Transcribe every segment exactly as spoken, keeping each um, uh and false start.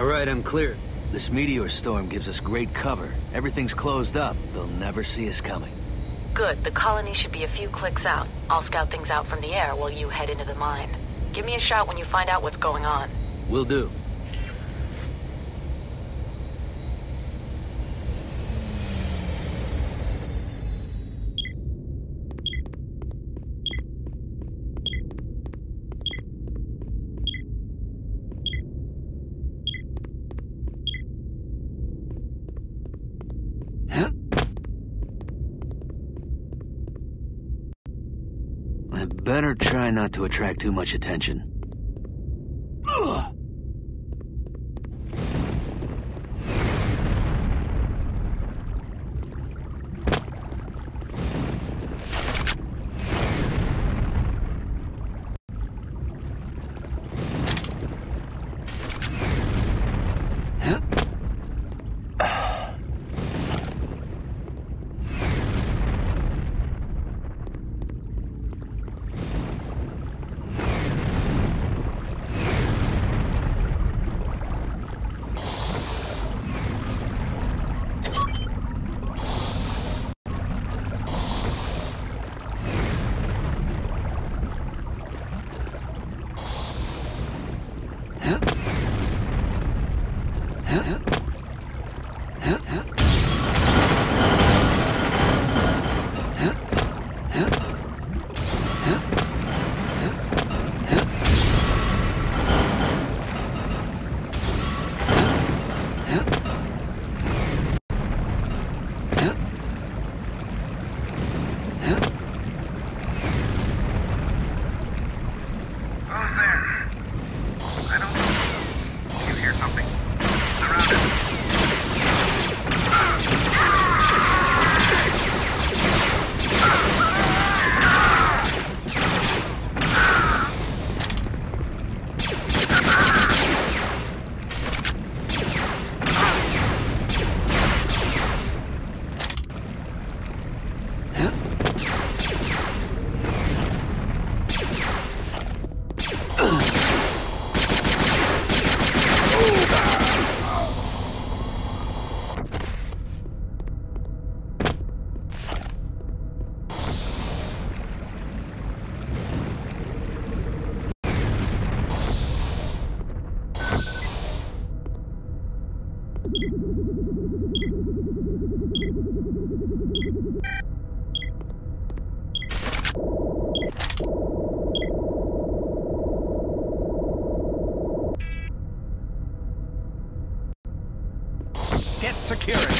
All right, I'm clear. This meteor storm gives us great cover. Everything's closed up. They'll never see us coming. Good. The colony should be a few clicks out. I'll scout things out from the air while you head into the mine. Give me a shout when you find out what's going on. Will do. I better try not to attract too much attention. Ugh. Get security.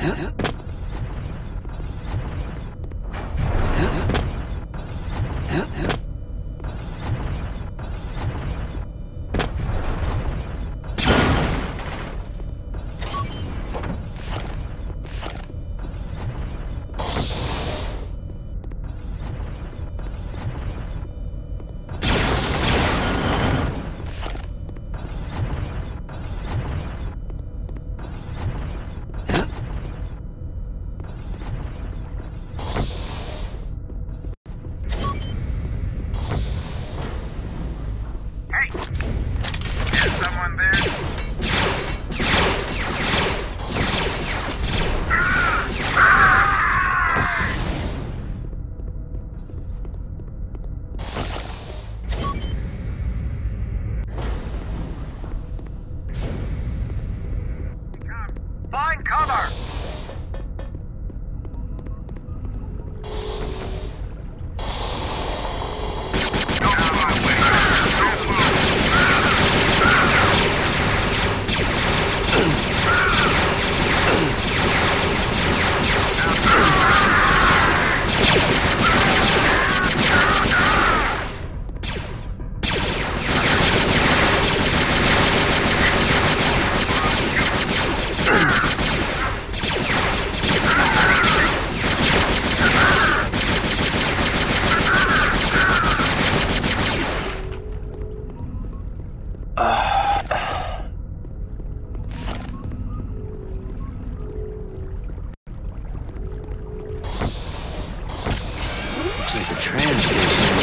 Looks like the tram station.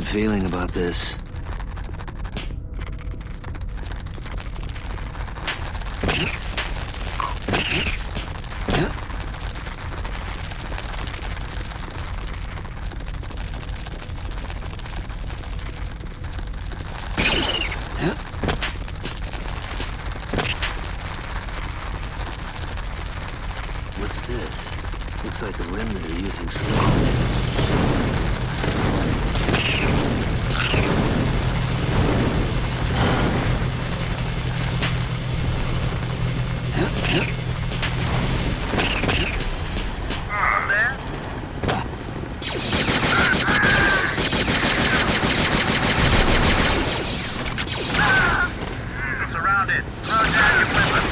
bad feeling about this. What's this? Looks like the remnant are using slow. Surrounded. Throw down your weapon.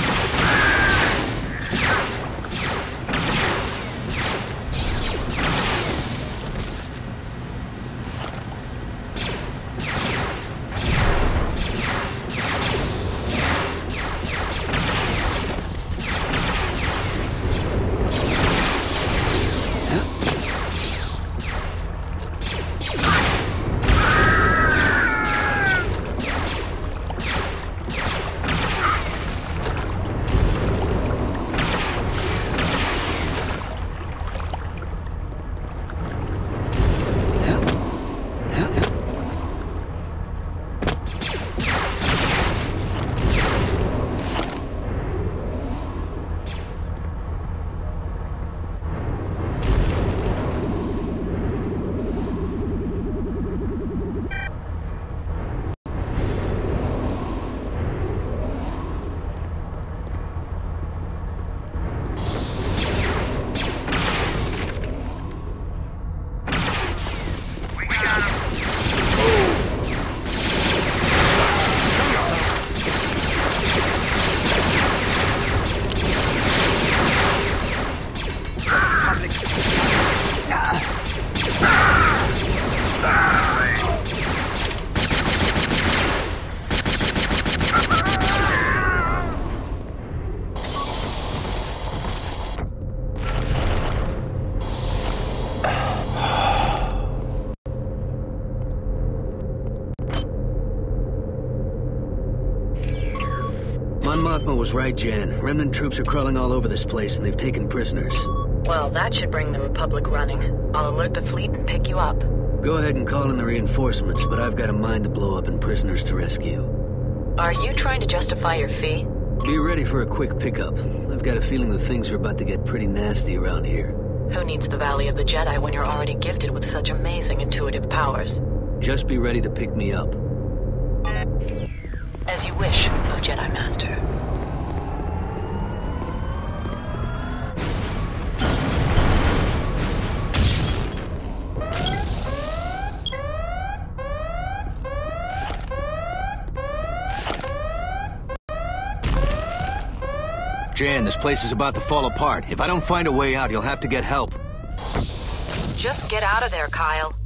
Mon Mothma was right, Jan. Remnant troops are crawling all over this place, and they've taken prisoners. Well, that should bring the Republic running. I'll alert the fleet and pick you up. Go ahead and call in the reinforcements, but I've got a mine to blow up and prisoners to rescue. Are you trying to justify your fee? Be ready for a quick pickup. I've got a feeling that things are about to get pretty nasty around here. Who needs the Valley of the Jedi when you're already gifted with such amazing intuitive powers? Just be ready to pick me up. As you wish, O Jedi Master. Jan, this place is about to fall apart. If I don't find a way out, you'll have to get help. Just get out of there, Kyle.